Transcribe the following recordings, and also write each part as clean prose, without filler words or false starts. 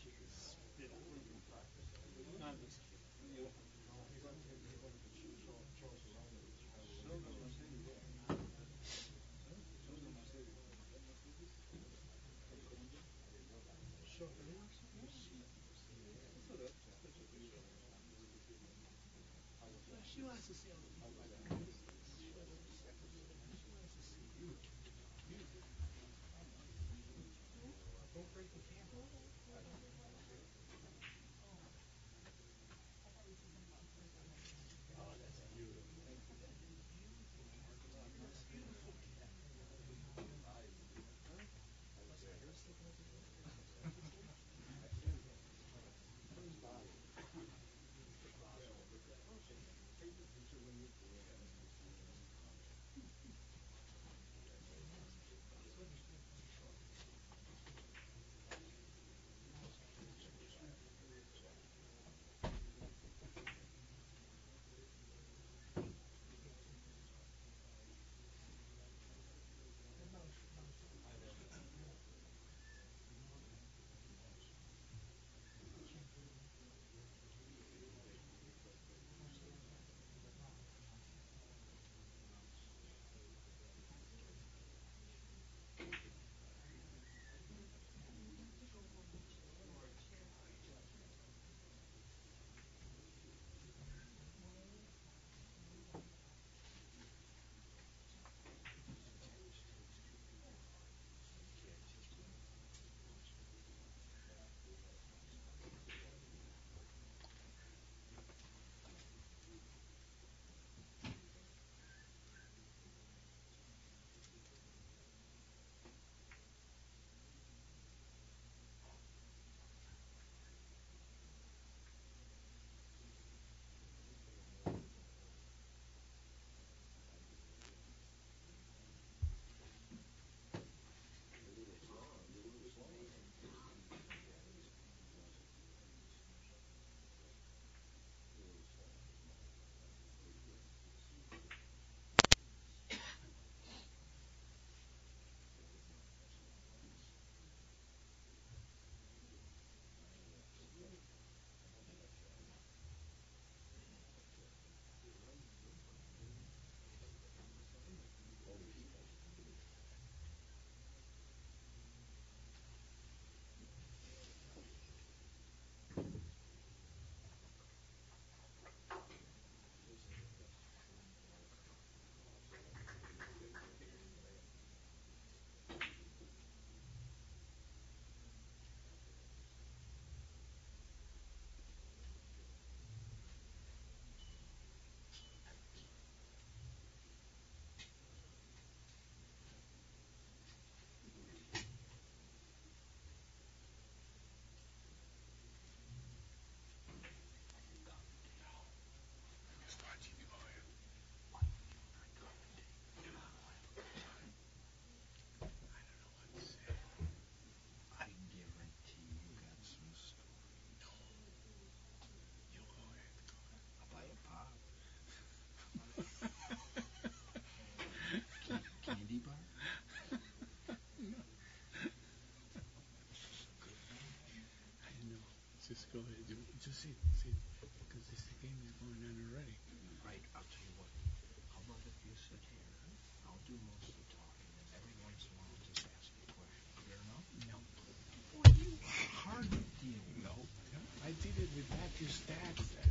Just go ahead. Just sit, because this game is going on already. Right, I'll tell you what. How about if you sit here? I'll do most of the talking, and every once in a while I'll just ask you a question. Fair enough? No. Boy, you hard to deal with. No. I did it with Matthew Stats, and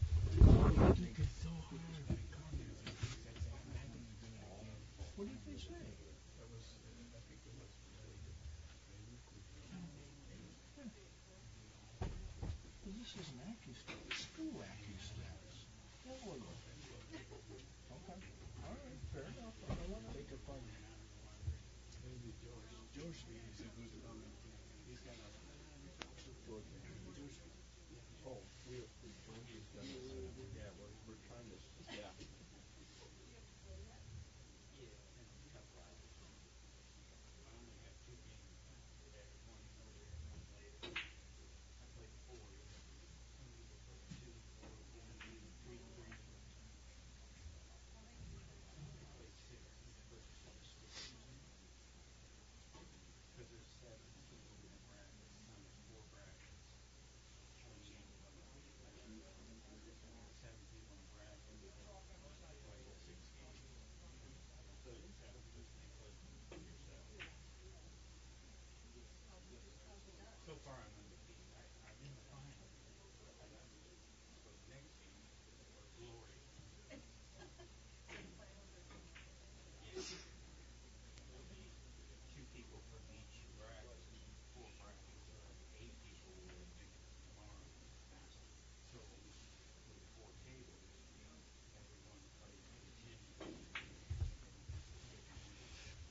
I think it's so hard. My comments and things like that. I'm not going to do it again. What did they say? That was, I think it was very, very good. Well, this isn't AccuStats. Screw AccuStats. Yeah, look. Okay. All right. Fair enough. I don't want to take it from you. Maybe George. George is a good commentator. He's got a George. George. Yeah. Oh, George is gonna. Yeah, we're trying to. Yeah. far I'm undefeated. I'm in the final. I got so the next game or glory. Yes. There'll be two people from each bracket, four brackets, or 8 people will make it tomorrow. So with the four tables, everyone plays continually, and they can win.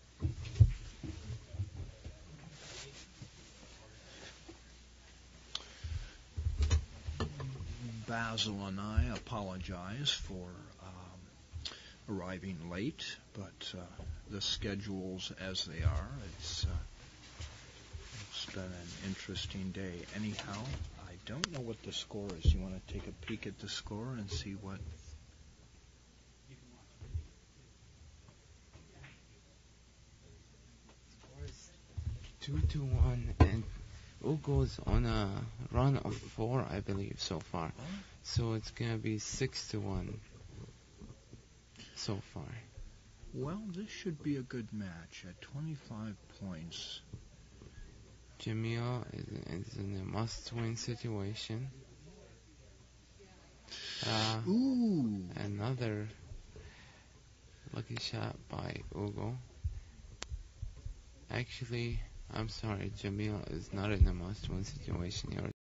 Basil and I apologize for arriving late, but the schedules as they are, it's been an interesting day. Anyhow, I don't know what the score is. You want to take a peek at the score and see what? You can watch the video too. Score is 2-1, and Hugo's on a run of 4, I believe, so far. So it's gonna be 6-1 so far. Well, this should be a good match at 25 points. Jamil is in a must-win situation. Ooh! Another lucky shot by Hugo. Actually, I'm sorry, Jamil is not in a must-win situation.